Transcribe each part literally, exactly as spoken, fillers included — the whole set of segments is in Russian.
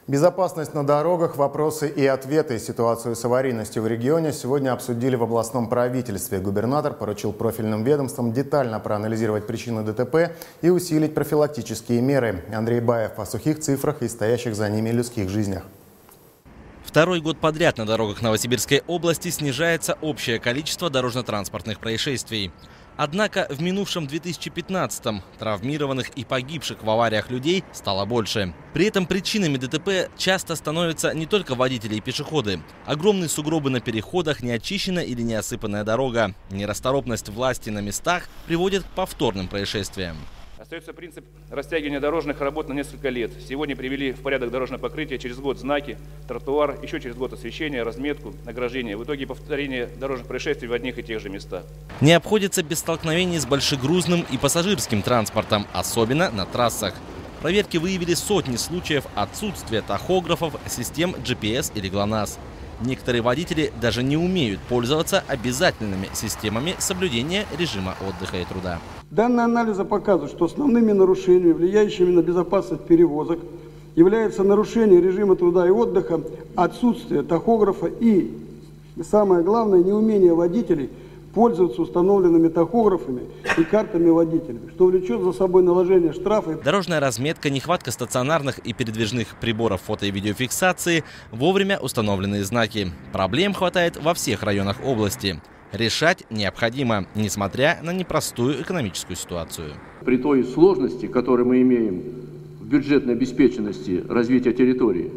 Безопасность на дорогах, вопросы и ответы. Ситуацию с аварийностью в регионе сегодня обсудили в областном правительстве. Губернатор поручил профильным ведомствам детально проанализировать причины ДТП и усилить профилактические меры. Андрей Баев о сухих цифрах и стоящих за ними людских жизнях. Второй год подряд на дорогах Новосибирской области снижается общее количество дорожно-транспортных происшествий. Однако в минувшем две тысячи пятнадцатом травмированных и погибших в авариях людей стало больше. При этом причинами ДТП часто становятся не только водители и пешеходы. Огромные сугробы на переходах, неочищенная или неосыпанная дорога, нерасторопность власти на местах приводит к повторным происшествиям. Остается принцип растягивания дорожных работ на несколько лет. Сегодня привели в порядок дорожное покрытие, через год знаки, тротуар, еще через год освещение, разметку, ограждение. В итоге повторение дорожных происшествий в одних и тех же местах. Не обходится без столкновений с большегрузным и пассажирским транспортом, особенно на трассах. Проверки выявили сотни случаев отсутствия тахографов, систем джи пи эс или ГЛОНАСС. Некоторые водители даже не умеют пользоваться обязательными системами соблюдения режима отдыха и труда. Данные анализа показывают, что основными нарушениями, влияющими на безопасность перевозок, является нарушение режима труда и отдыха, отсутствие тахографа и, самое главное, неумение водителей пользоваться установленными тахографами и картами водителей, что влечет за собой наложение штрафов. Дорожная разметка, нехватка стационарных и передвижных приборов фото- и видеофиксации, вовремя установленные знаки. Проблем хватает во всех районах области. Решать необходимо, несмотря на непростую экономическую ситуацию. При той сложности, которую мы имеем в бюджетной обеспеченности развития территории,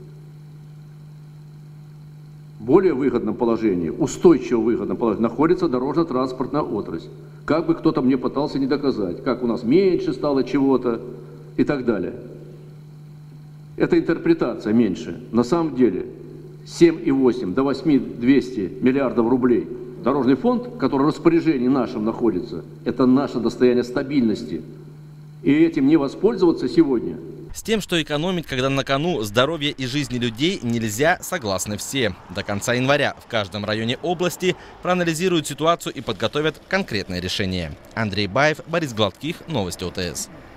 более выгодном положении, устойчиво выгодном положении находится дорожно-транспортная отрасль. Как бы кто-то мне пытался не доказать, как у нас меньше стало чего-то и так далее. Это интерпретация меньше. На самом деле семь и восемь до восьми двухсот миллиардов рублей. Дорожный фонд, который в распоряжении нашем находится, это наше достояние стабильности. И этим не воспользоваться сегодня. С тем, что экономить, когда на кону здоровье и жизни людей, нельзя, согласны все. До конца января в каждом районе области проанализируют ситуацию и подготовят конкретное решение. Андрей Баев, Борис Гладких, Новости о тэ эс.